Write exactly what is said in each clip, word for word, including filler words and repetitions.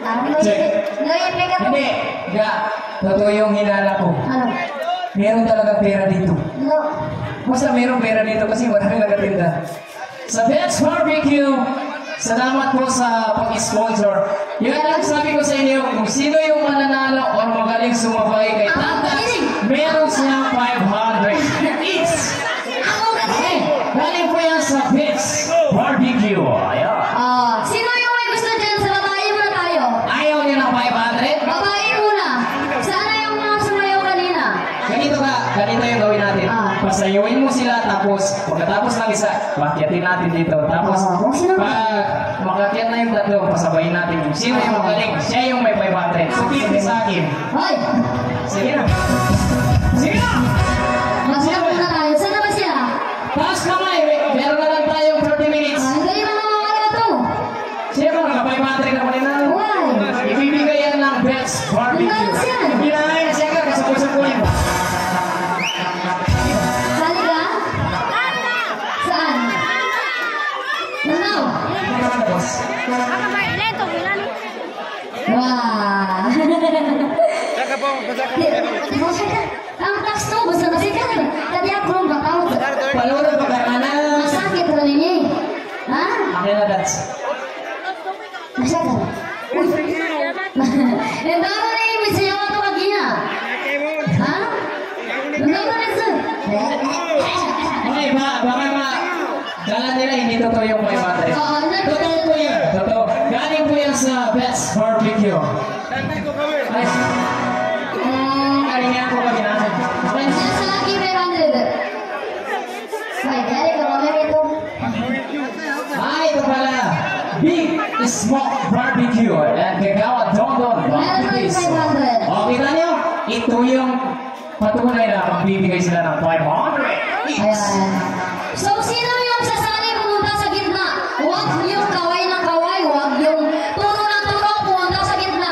Hindi, enggak. Totoo yung hinala ko. Ano? Meron talaga pera dito. No. Basta meron pera dito kasi marami nagatinda. Sa Best Barbecue, salamat po sa pag-sponsor. Yun lang sabi ko sa inyo, kung sino yung mananalo o magaling sumabay kay Tata, meron siyang five hundred each. Okay, galing po yan sa Best Barbecue. Ayan. Ah, sino yung may gusto dyan? Sa babae muna tayo. Ayaw niya ng five hundred? Babae muna. Sana yung mga sumayaw kanina. Ganito ka, ganito yung gawin natin. Ah. Pasayawin mo sila, tapos pagkatapos ng isa, makyatin natin dito. Tapos, Ah, kung sino- pag makakyat na yung tatlo, pasabayin natin yung sino yung magaling. Siya yung may five hundred. So, fifty sa akin. Hoy! Sige na. Sige na! Magsiyak muna tayo. Saan naman sila? Taas kamay. Mer- Meron na lang tayong thirty minutes. Ah, hindi naman mga mga to. Siya ba naka five hundred na kanina? Why? Ibibigay yan ng Best Barbecue. Ang yan. Hindi na yan. Siya ka, kasapusap ko yun. Sali ka? Saan? Ano? Wah. Ang tax to, basta nasikat. Tadi ako rin bakaw. Paluro pa ka na. Masakit rin niya. Ha? Akin na, Dats. Masakit. Uy. Ang dami na yung misayaw ito kagina. Ha? Ang dami na ito. Okay, ba, baka ma, kala nila hindi totoo yung five hundred. Oo, Totoo po yan. Totoo. Galing po yan sa Best Barbecue. Ay, mm, kalingan ko ba ginamit? Okay. Diyan sa laki may hundred. Ay, dali ka mamaya ito. Ah, ito pala. Big Smoke Barbecue. And Kagawa Don Don. Meron tayong five hundred. O, kita niyo? Ito yung patunay na magbibigay sila ng five hundred. Ayan. So, sino yung sasali pumunta sa gitna? Huwag yung kaway ng kaway. Huwag yung turo ng turo pumunta sa gitna.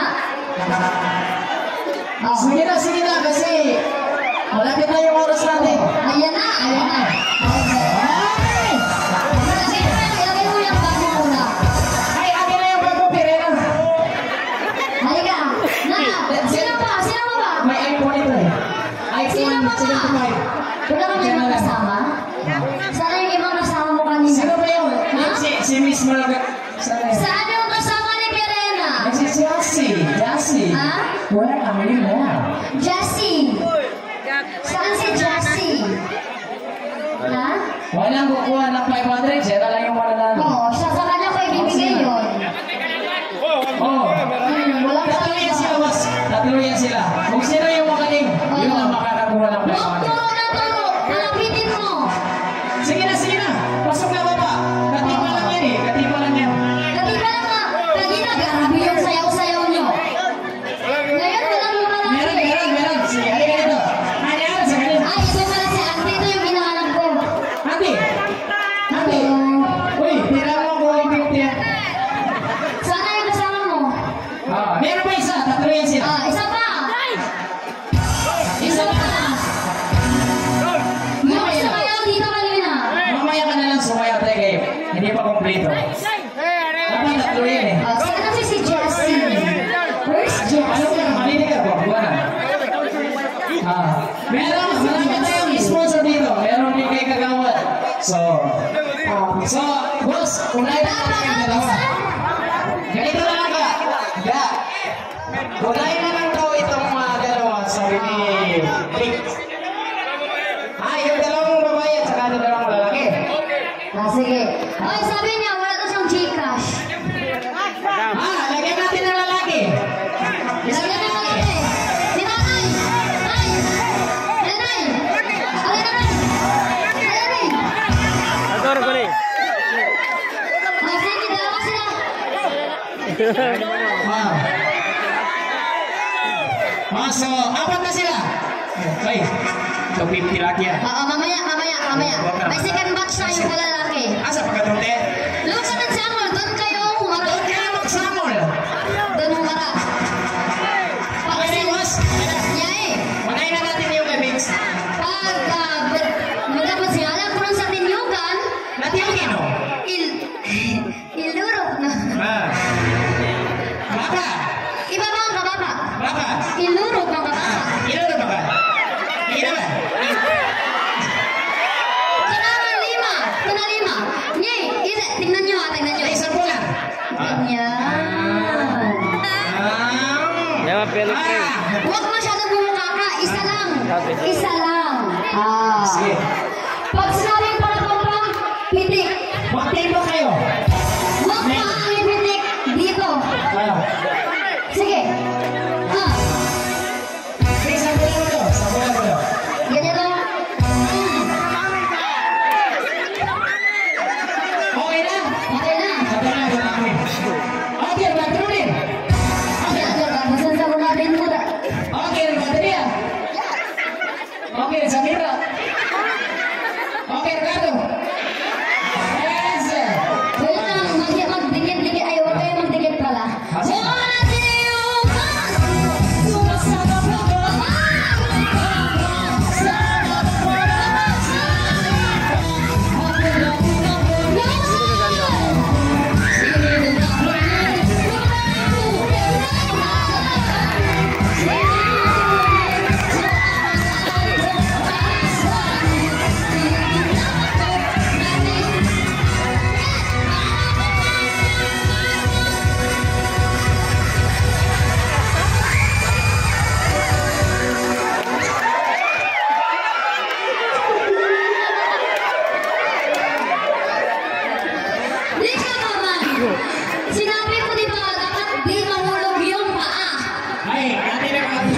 Oh. Sige na, sige na, kasi malapit na yung oras natin. Ayan na, ayan na. Ay! Kasi ilagay mo yung bago muna. Ay, akin na yung bago, Pirena. Halika. Na, sino pa? Sino pa ba? May iPhone ito eh. Sino iPhone pa ba? seventy-five. Wala ka may ibang kasama? Sana yung ibang kasama mo kanina. Sino ba yun? Ha? Si, si Miss Malaga. Sana yun? Saan yung kasama ni Pirena? Ay, si Jassy. Jassy. Ha? Wala kami yun na. Jessie. Saan si Jessie? Ha? Walang kukuha ng five hundred. Siya na lang yung mananalo. Oo, siya sa kanya ko ibibigay yun. Oh. Hmm, walang Tatlo yan sila, boss. Tatlo yan sila. Kung sino yung magaling, yun ang makakakuha ng five Huwag hundred. turo na turo. Nalapitin mo. Sige na, sige na. Pasok na baba. Katipa lang yan eh. Katipa lang yan. Katiba lang nga. Kanina, grabe yung sayaw-sayaw nyo. Ngayon, walang lumalaki. Meron, meron, meron. Sige, halika dito. Halika sa kanila. Ay, ito pala si Ate. Ito yung hinahanap ko. Ate! Ate! Uy, tira mo ko yung fifty yan. Sana yung kasama mo. Ah, meron pa isa. Tatlo yan sila. Ah, isa pa. Isa pa. Yung sumayaw dito kanina. Mamaya ka na lang sumayaw tayo kayo. Hindi pa kompleto. Dapat tatlo yan eh. Ah, saan kasi si Jessie? Where's Ano Jessie? ka? Malinig ka. Buwan na. Ah, meron. Malapit na yung sponsor dito. Meron din kay Kagawad. So, so, boss, unay na natin yung dalawa. Ganito na lang ka. Ya. Unay na lang daw itong mga dalawa. Sabi ni Rick. Ah, yung dalawang babae at saka yung dalawang lalaki. Ah, sige. Ay, sabi niya, wala to siyang Gcash. Ah, lagyan natin ng lalaki. Lagyan na natin eh. Si Nanay! Nay! Nanay! Ay, Nanay! Nanay! Agora, agora aí. Ah, sige, dalawa sila. Ah. Ah, so, apat na sila. Okay. So, fifty laki yan. Oo, mamaya, mamaya, mamaya. May second batch na yung kalalaki. Asa pagkatunte? Look sa nagsamol, doon kayo humarap. Doon kayo magsamol. Doon humarap. Okay na, boss. Yay! Manayin na natin yung kay Pag, ah, magdapat siya, alam ko lang sa tinyugan, Natingin, no? il, ilurok na. Ah. Baka. Huwag masyadong bumukaka. Isa lang. Isa lang. Ah. Sige. Pag sinabing para pampang, pitik. Magtilo kayo. Huwag maaaring pitik dito. Ah. Sige. Ah. Sige, sabulan mo to. Sabulan mo to. Ganito. Okay na? Okay na. Sabi na, ito namin. Okay, magtuloy. Okay, masasagot natin muna. Okay, nagkatali ah. Okay, Samira. Okay, Ricardo. Yes. Wait lang, mag- magdikit-dikit. Ay, huwag kayo magdikit pala. Wala tayo sumasabak na Lika naman. Sinabi ko di ba dapat di mahulog yung paa. Ay, ate na ka.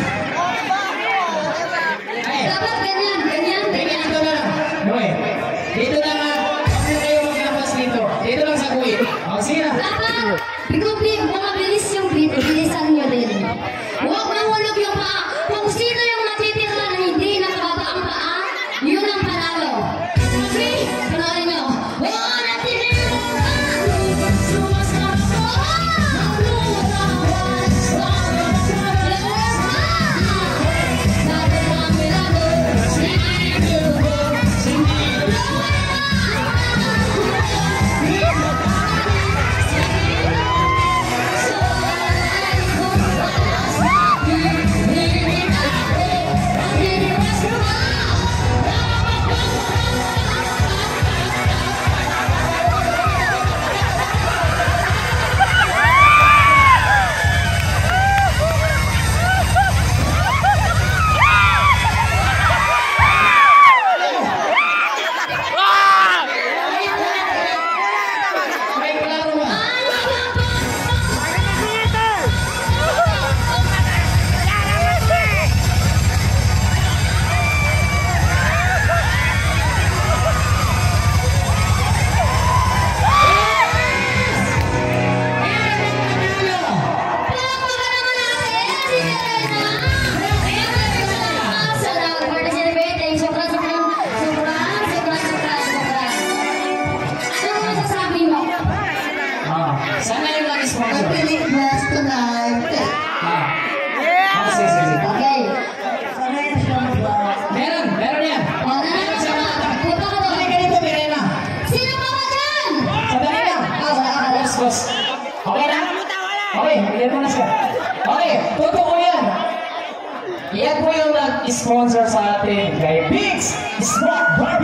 Ay, Dapat ganyan, ganyan, tingnan ganyan. dito na lang. Okay. Dito na lang. Huwag na kayo maglabas dito. Dito lang sa kuwit. O, sige na. Dapat, bigubig, mabilis yung bit, bilisan nyo din. Huwag mahulog yung paa. Kung sino yung matitira na hindi nakababa ang paa, yun ang panalo. Okay? Panalo nyo. Wala natin May klaro ba? Ah, sana yung lagi sponsor. Ah. Ah, sige, sige, sige. Meron, meron yan. Meron sa mga. Okay, ganito, Mirena. Sandali lang. Boss, boss. Okay na? Okay, bigyan mo na siya. Okay, totoo yan. Yan po yung nag-sponsor sa atin kay Biggs Smart Bar